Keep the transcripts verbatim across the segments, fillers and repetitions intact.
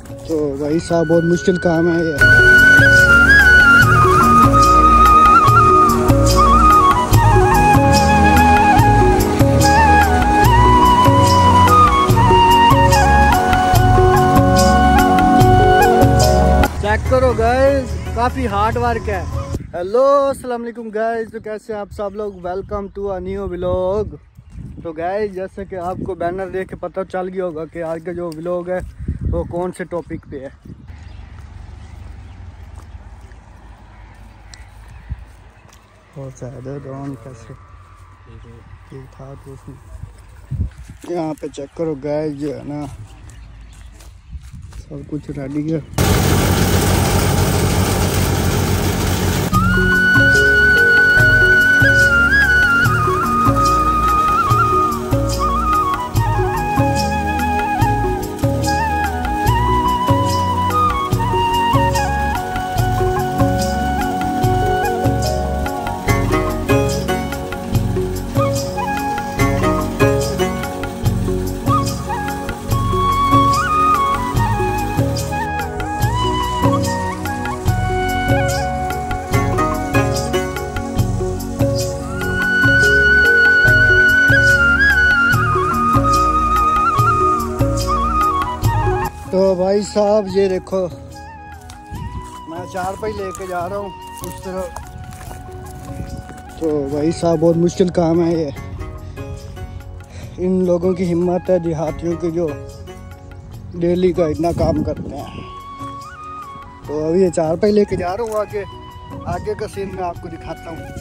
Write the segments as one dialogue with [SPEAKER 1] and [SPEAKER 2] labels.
[SPEAKER 1] तो भाई साहब बहुत मुश्किल काम है ये। चेक करो गाइस, काफी हार्ड वर्क है। हेलो अस्सलाम वालेकुम गाइस, तो कैसे आप सब लोग। Welcome to a new vlog. तो गाइस जैसे कि आपको बैनर देख के पता चल गया होगा कि आज का जो व्लॉग है वो कौन से टॉपिक पे है। बहुत ज़्यादा ड्रोन कैसे ठीक था तो उसमें यहाँ पे चेक करो गाइस, जो है ना सब कुछ रेडी है। तो भाई साहब ये देखो, मैं चार पाई लेके जा रहा हूँ उस तरह। तो भाई साहब बहुत मुश्किल काम है ये। इन लोगों की हिम्मत है, देहातियों की, जो डेली का इतना काम करते हैं। तो अभी ये चार पाई लेके जा रहा हूँ, आगे आगे का सीन मैं आपको दिखाता हूँ।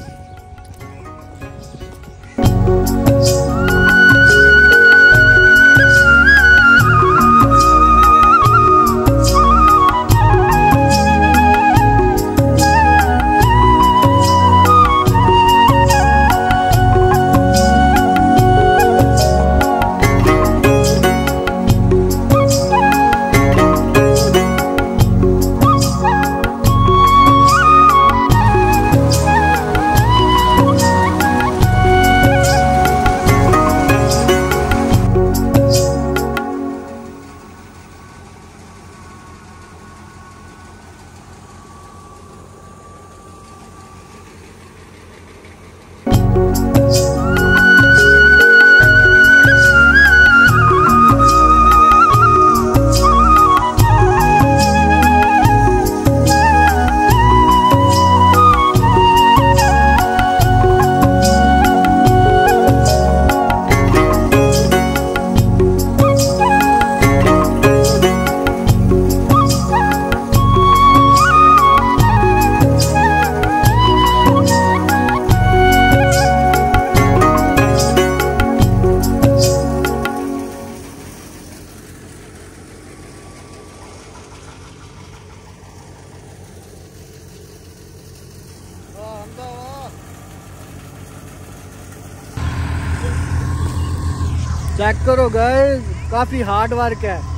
[SPEAKER 1] चेक करो गाइस, काफी हार्ड वर्क है।